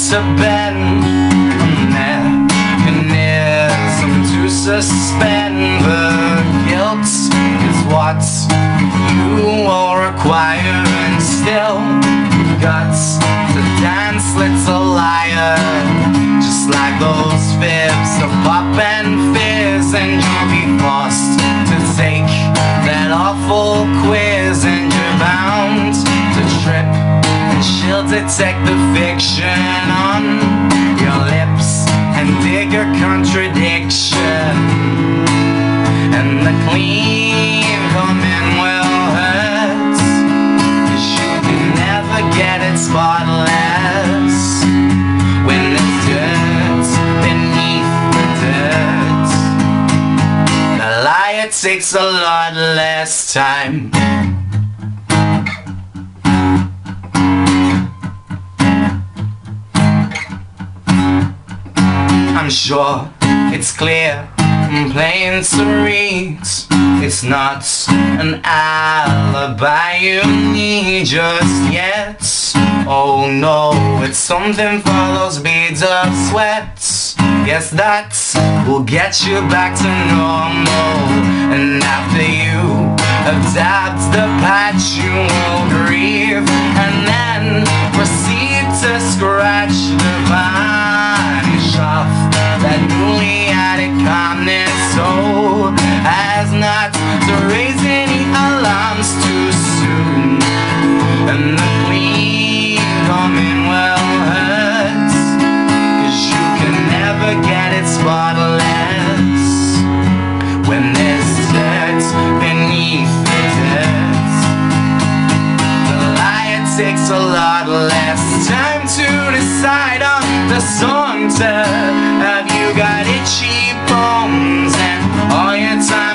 to bend a mechanism to suspend the guilt is what you will require, and still guts to dance little liar, just like those fibs of pop and fizz, and you'll be forced to take that awful quiz, and you're bound to trip, and she'll detect the fiction on your lips and dig your contradiction, and the clean coming will hurt, 'cause you can never get it spotless when there's dirt beneath the dirt. The liar takes a lot less time. I'm sure it's clear and plain to read, it's not an alibi you need just yet. Oh no, it's something for those beads of sweat. Yes, that will get you back to normal, and after you have dabbed the patch you will grieve, and then proceed to scratch the varnish off that newly added calmness, so as not to raise any alarms too soon, and the clean coming will hurt, 'cause you can never get it spotless when there's dirt beneath the dirt. The liar takes a lot less time to decide on the song to have you got itchy bones, and all your time